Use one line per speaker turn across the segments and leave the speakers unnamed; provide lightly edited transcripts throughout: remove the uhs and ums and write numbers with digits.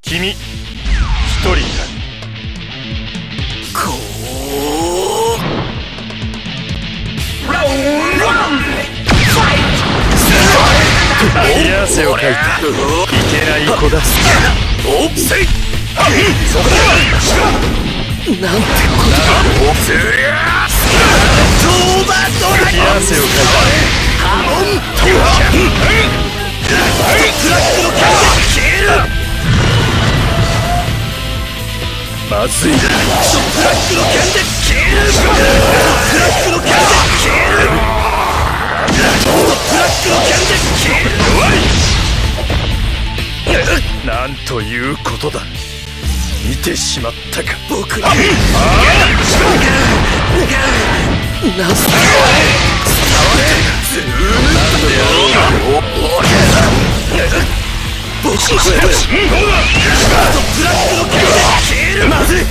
君一人か。
こうラウンドワンファイト。
冷や汗をかいたいけない子だ。
おっせいそこだ。なんてことだ。すりゃトーバードライ
冷や汗をかい
ハモントラックのキャンで消える。
た。まずい。
トラックのキャンで消える。トラックのキャンで消える。トラックのキャンで消える。
なんということだ。見てしまったか。
僕になすズーム僕のブラックのキャンで消える。まずい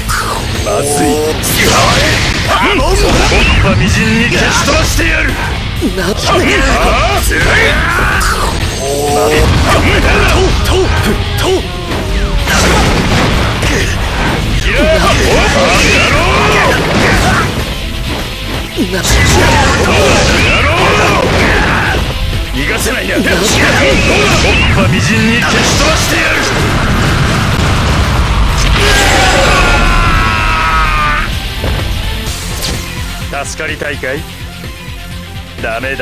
木っ端みじんに消し飛ばしてやる。
なっ
逃がせないな。木っ端みじんに消し飛ばしてやる。助かりたいかい。ダメ。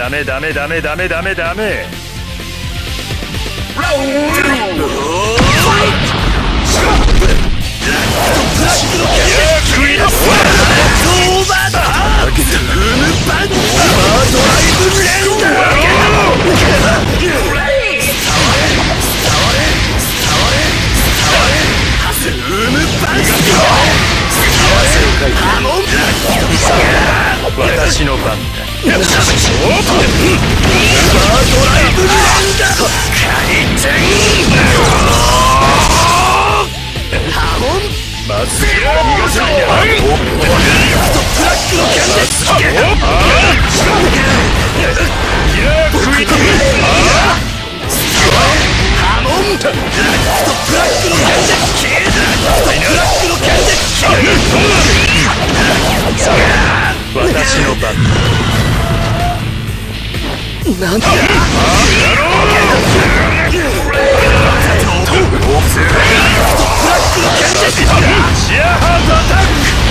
私の番だ。まずい。逃がせないな。私の番だ。
なんだ。
シアハートアタック。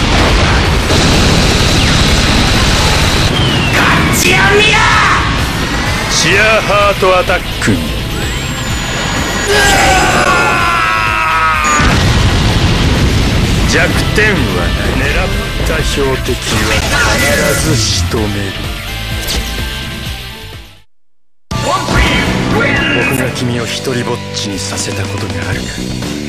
シアミラ
シアハートアタック。弱点は狙った標的は必ず仕留める。僕が君を一人ぼっちにさせたことがあるか。